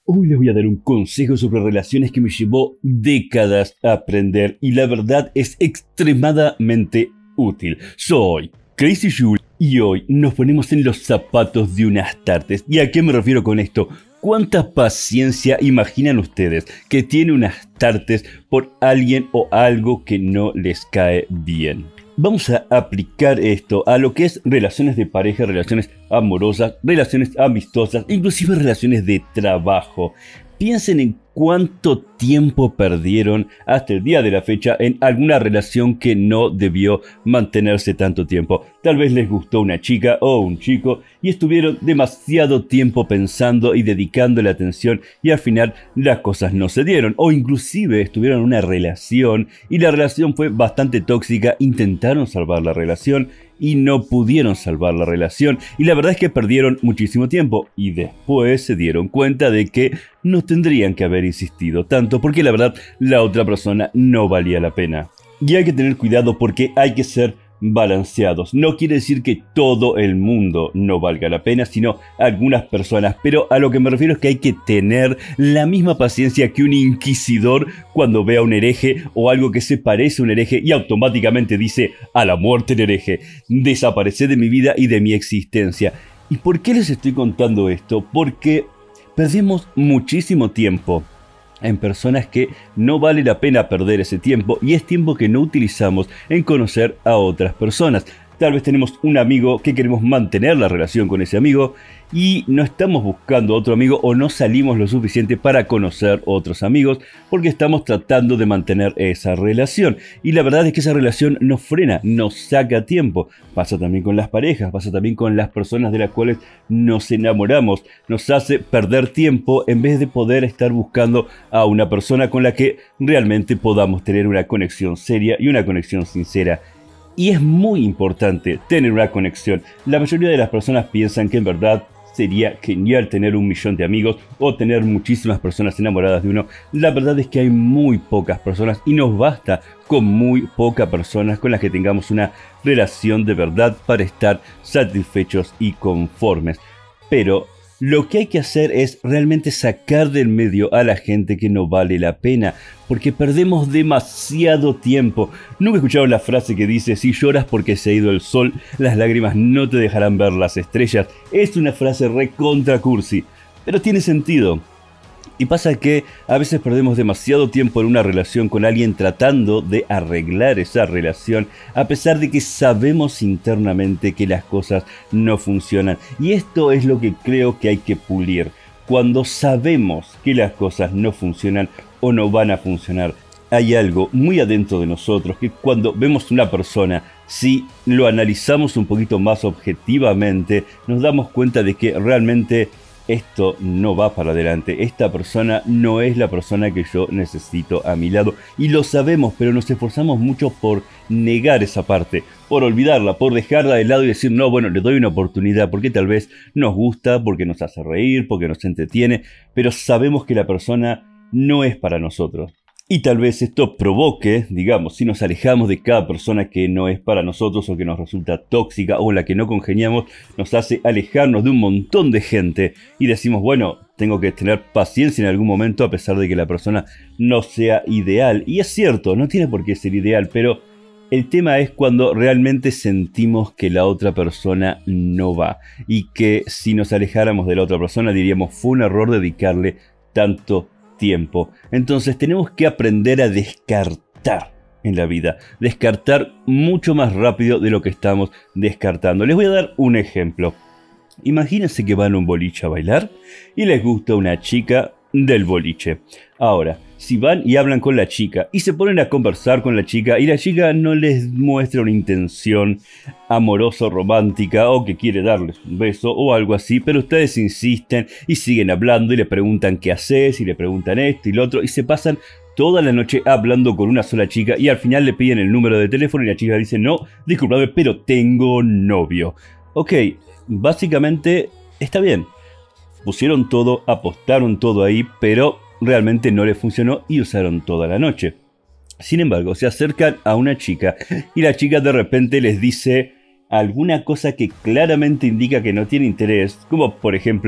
Hoy les voy a dar un consejo sobre relaciones que me llevó décadas a aprender y la verdad es extremadamente útil. Soy Crazy Jules y hoy nos ponemos en los zapatos de un Astartes. ¿Y a qué me refiero con esto? ¿Cuánta paciencia imaginan ustedes que tiene un Astartes por alguien o algo que no les cae bien? Vamos a aplicar esto a lo que es relaciones de pareja, relaciones amorosas, relaciones amistosas, inclusive relaciones de trabajo. Piensen en cuánto tiempo perdieron hasta el día de la fecha en alguna relación que no debió mantenerse tanto tiempo. Tal vez les gustó una chica o un chico y estuvieron demasiado tiempo pensando y dedicándole atención y al final las cosas no se dieron. O inclusive estuvieron en una relación y la relación fue bastante tóxica, intentaron salvar la relación y no pudieron salvar la relación y la verdad es que perdieron muchísimo tiempo y después se dieron cuenta de que no tendrían que haber insistido tanto porque la verdad la otra persona no valía la pena. Y hay que tener cuidado porque hay que ser balanceados. No quiere decir que todo el mundo no valga la pena, sino algunas personas. Pero a lo que me refiero es que hay que tener la misma paciencia que un inquisidor cuando ve a un hereje o algo que se parece a un hereje y automáticamente dice a la muerte el hereje. Desaparece de mi vida y de mi existencia. ¿Y por qué les estoy contando esto? Porque perdemos muchísimo tiempo en personas que no vale la pena perder ese tiempo y es tiempo que no utilizamos en conocer a otras personas. Tal vez tenemos un amigo que queremos mantener la relación con ese amigo y no estamos buscando otro amigo o no salimos lo suficiente para conocer otros amigos porque estamos tratando de mantener esa relación. Y la verdad es que esa relación nos frena, nos saca tiempo. Pasa también con las parejas, pasa también con las personas de las cuales nos enamoramos. Nos hace perder tiempo en vez de poder estar buscando a una persona con la que realmente podamos tener una conexión seria y una conexión sincera. Y es muy importante tener una conexión. La mayoría de las personas piensan que en verdad sería genial tener 1.000.000 de amigos o tener muchísimas personas enamoradas de uno. La verdad es que hay muy pocas personas y nos basta con muy pocas personas con las que tengamos una relación de verdad para estar satisfechos y conformes. Pero lo que hay que hacer es realmente sacar del medio a la gente que no vale la pena, porque perdemos demasiado tiempo. ¿Nunca escucharon la frase que dice, si lloras porque se ha ido el sol, las lágrimas no te dejarán ver las estrellas? Es una frase recontra cursi, pero tiene sentido. Y pasa que a veces perdemos demasiado tiempo en una relación con alguien tratando de arreglar esa relación, a pesar de que sabemos internamente que las cosas no funcionan. Y esto es lo que creo que hay que pulir. Cuando sabemos que las cosas no funcionan o no van a funcionar, hay algo muy adentro de nosotros que cuando vemos una persona, si lo analizamos un poquito más objetivamente, nos damos cuenta de que realmente esto no va para adelante, esta persona no es la persona que yo necesito a mi lado y lo sabemos, pero nos esforzamos mucho por negar esa parte, por olvidarla, por dejarla de lado y decir no, bueno, le doy una oportunidad porque tal vez nos gusta, porque nos hace reír, porque nos entretiene, pero sabemos que la persona no es para nosotros. Y tal vez esto provoque, digamos, si nos alejamos de cada persona que no es para nosotros o que nos resulta tóxica o la que no congeniamos, nos hace alejarnos de un montón de gente y decimos, bueno, tengo que tener paciencia en algún momento a pesar de que la persona no sea ideal. Y es cierto, no tiene por qué ser ideal, pero el tema es cuando realmente sentimos que la otra persona no va y que si nos alejáramos de la otra persona diríamos, fue un error dedicarle tanto tiempo. Entonces tenemos que aprender a descartar en la vida, descartar mucho más rápido de lo que estamos descartando. Les voy a dar un ejemplo. Imagínense que van a un boliche a bailar y les gusta una chica del boliche. Ahora, si van y hablan con la chica y se ponen a conversar con la chica y la chica no les muestra una intención amorosa o romántica o que quiere darles un beso o algo así, pero ustedes insisten y siguen hablando y le preguntan qué haces y le preguntan esto y lo otro y se pasan toda la noche hablando con una sola chica y al final le piden el número de teléfono y la chica dice no, disculpame, pero tengo novio. Ok, básicamente está bien. Pusieron todo, apostaron todo ahí, pero realmente no les funcionó y usaron toda la noche. Sin embargo, se acercan a una chica y la chica de repente les dice alguna cosa que claramente indica que no tiene interés, como por ejemplo,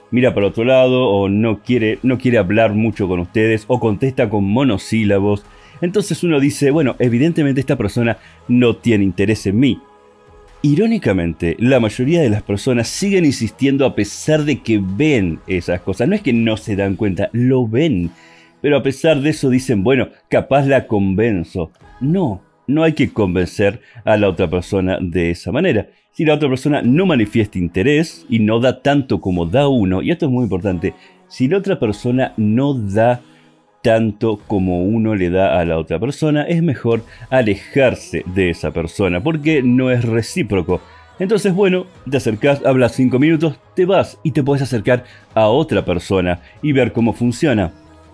mira para otro lado o no quiere hablar mucho con ustedes o contesta con monosílabos. Entonces uno dice, bueno, evidentemente esta persona no tiene interés en mí. Irónicamente, la mayoría de las personas siguen insistiendo a pesar de que ven esas cosas. No es que no se dan cuenta, lo ven. Pero a pesar de eso dicen, bueno, capaz la convenzo. No, no hay que convencer a la otra persona de esa manera. Si la otra persona no manifiesta interés y no da tanto como da uno, y esto es muy importante, si la otra persona no da tanto como uno le da a la otra persona, es mejor alejarse de esa persona, porque no es recíproco. Entonces, bueno, te acercás, hablas 5 minutos, te vas y te puedes acercar a otra persona y ver cómo funciona.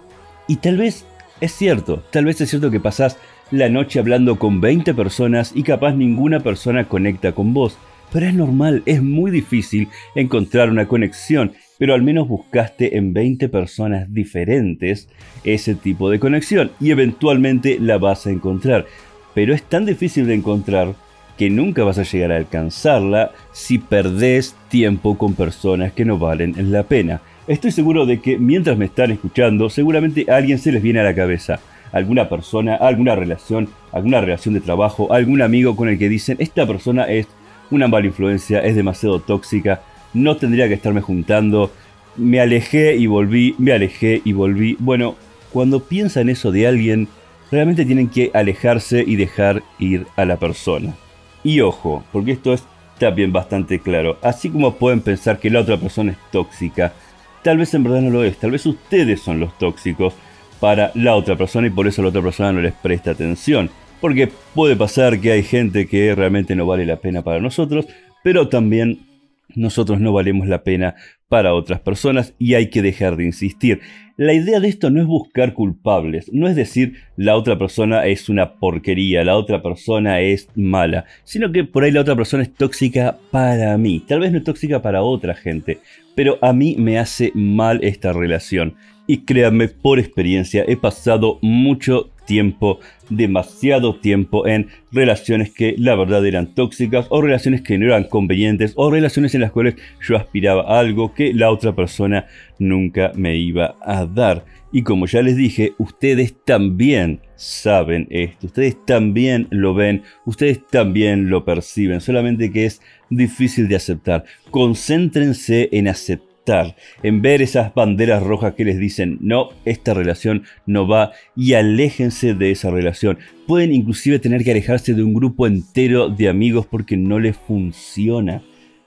Y tal vez es cierto que pasás la noche hablando con 20 personas y capaz ninguna persona conecta con vos. Pero es normal, es muy difícil encontrar una conexión, pero al menos buscaste en 20 personas diferentes ese tipo de conexión y eventualmente la vas a encontrar. Pero es tan difícil de encontrar que nunca vas a llegar a alcanzarla si perdés tiempo con personas que no valen la pena. Estoy seguro de que mientras me están escuchando, seguramente a alguien se les viene a la cabeza alguna persona, alguna relación de trabajo, algún amigo con el que dicen, esta persona es una mala influencia, es demasiado tóxica, no tendría que estarme juntando, me alejé y volví, me alejé y volví. Bueno, cuando piensan eso de alguien, realmente tienen que alejarse y dejar ir a la persona. Y ojo, porque esto es también bastante claro, así como pueden pensar que la otra persona es tóxica, tal vez en verdad no lo es, tal vez ustedes son los tóxicos para la otra persona y por eso la otra persona no les presta atención. Porque puede pasar que hay gente que realmente no vale la pena para nosotros, pero también nosotros no valemos la pena para otras personas y hay que dejar de insistir. La idea de esto no es buscar culpables, no es decir la otra persona es una porquería, la otra persona es mala, sino que por ahí la otra persona es tóxica para mí, tal vez no es tóxica para otra gente, pero a mí me hace mal esta relación. Y créanme, por experiencia, he pasado mucho tiempo, demasiado tiempo en relaciones que la verdad eran tóxicas o relaciones que no eran convenientes o relaciones en las cuales yo aspiraba a algo que la otra persona nunca me iba a dar. Y como ya les dije, ustedes también saben esto, ustedes también lo ven, ustedes también lo perciben, solamente que es difícil de aceptar. Concéntrense en aceptar, en ver esas banderas rojas que les dicen no, esta relación no va, y aléjense de esa relación. Pueden inclusive tener que alejarse de un grupo entero de amigos porque no les funciona.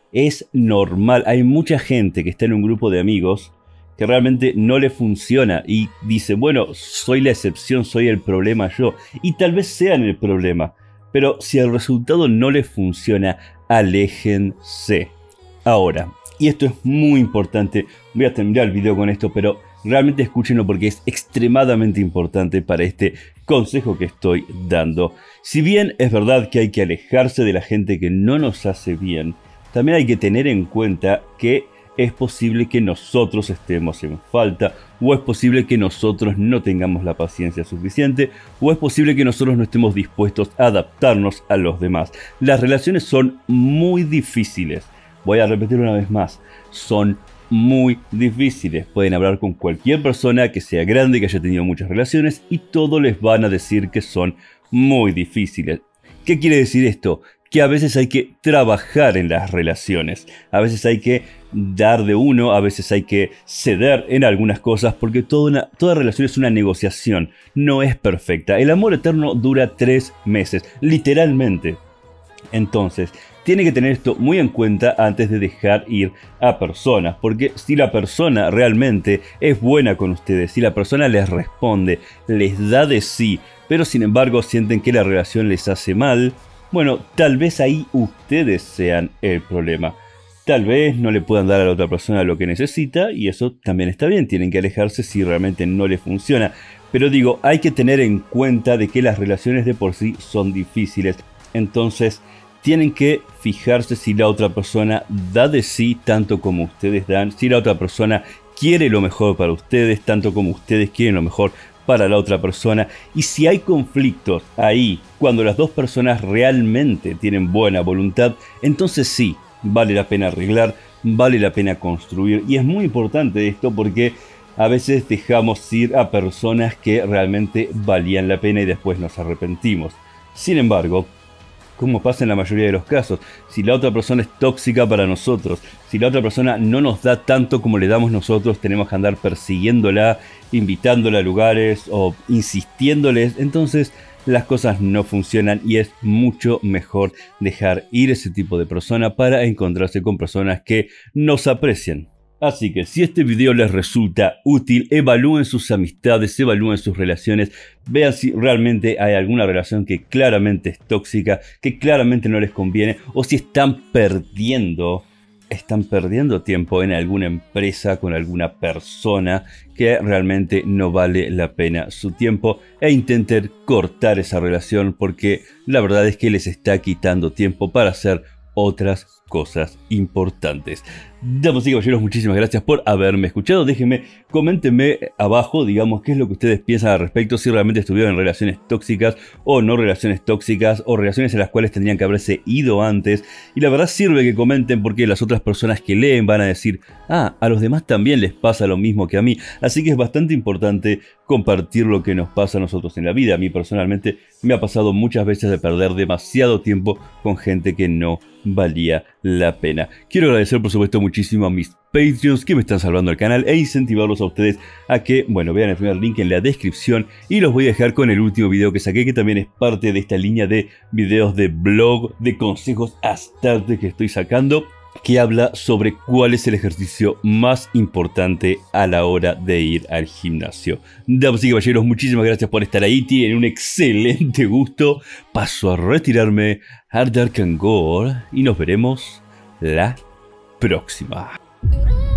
Es normal, hay mucha gente que está en un grupo de amigos que realmente no le funciona y dice, bueno, soy la excepción, soy el problema yo, y tal vez sean el problema, pero si el resultado no les funciona, aléjense. Ahora, y esto es muy importante, voy a terminar el video con esto, pero realmente escúchenlo porque es extremadamente importante para este consejo que estoy dando. Si bien es verdad que hay que alejarse de la gente que no nos hace bien, también hay que tener en cuenta que es posible que nosotros estemos en falta, o es posible que nosotros no tengamos la paciencia suficiente, o es posible que nosotros no estemos dispuestos a adaptarnos a los demás. Las relaciones son muy difíciles. Voy a repetir una vez más, son muy difíciles. Pueden hablar con cualquier persona que sea grande, que haya tenido muchas relaciones y todos les van a decir que son muy difíciles. ¿Qué quiere decir esto? Que a veces hay que trabajar en las relaciones, a veces hay que dar de uno, a veces hay que ceder en algunas cosas, porque toda relación es una negociación, no es perfecta. El amor eterno dura 3 meses, literalmente. Entonces, tiene que tener esto muy en cuenta antes de dejar ir a personas, porque si la persona realmente es buena con ustedes, si la persona les responde, les da de sí, pero sin embargo sienten que la relación les hace mal, bueno, tal vez ahí ustedes sean el problema. Tal vez no le puedan dar a la otra persona lo que necesita y eso también está bien, tienen que alejarse si realmente no les funciona. Pero digo, hay que tener en cuenta de que las relaciones de por sí son difíciles, entonces tienen que fijarse si la otra persona da de sí tanto como ustedes dan, si la otra persona quiere lo mejor para ustedes tanto como ustedes quieren lo mejor para la otra persona. Y si hay conflictos ahí, cuando las dos personas realmente tienen buena voluntad, entonces sí, vale la pena arreglar, vale la pena construir. Y es muy importante esto porque a veces dejamos ir a personas que realmente valían la pena y después nos arrepentimos. Sin embargo, como pasa en la mayoría de los casos, si la otra persona es tóxica para nosotros, si la otra persona no nos da tanto como le damos nosotros, tenemos que andar persiguiéndola, invitándola a lugares o insistiéndoles, entonces las cosas no funcionan y es mucho mejor dejar ir ese tipo de persona para encontrarse con personas que nos aprecian. Así que si este video les resulta útil, evalúen sus amistades, evalúen sus relaciones, vean si realmente hay alguna relación que claramente es tóxica, que claramente no les conviene, o si están perdiendo tiempo en alguna empresa con alguna persona que realmente no vale la pena su tiempo, e intenten cortar esa relación porque la verdad es que les está quitando tiempo para hacer otras cosas importantes. Damas y caballeros, muchísimas gracias por haberme escuchado. Déjenme, coméntenme abajo, digamos, qué es lo que ustedes piensan al respecto, si realmente estuvieron en relaciones tóxicas o no relaciones tóxicas, o relaciones en las cuales tendrían que haberse ido antes. Y la verdad sirve que comenten porque las otras personas que leen van a decir, ah, a los demás también les pasa lo mismo que a mí. Así que es bastante importante compartir lo que nos pasa a nosotros en la vida. A mí personalmente me ha pasado muchas veces de perder demasiado tiempo con gente que no valía la pena. Quiero agradecer por supuesto muchísimo a mis Patreons que me están salvando el canal e incentivarlos a ustedes a que, bueno, vean el primer link en la descripción y los voy a dejar con el último video que saqué, que también es parte de esta línea de videos de blog, de consejos Astarte que estoy sacando, que habla sobre cuál es el ejercicio más importante a la hora de ir al gimnasio. Damas y caballeros, muchísimas gracias por estar ahí, tienen un excelente gusto. Paso a retirarme, Hard Dark and Gore, y nos veremos la próxima.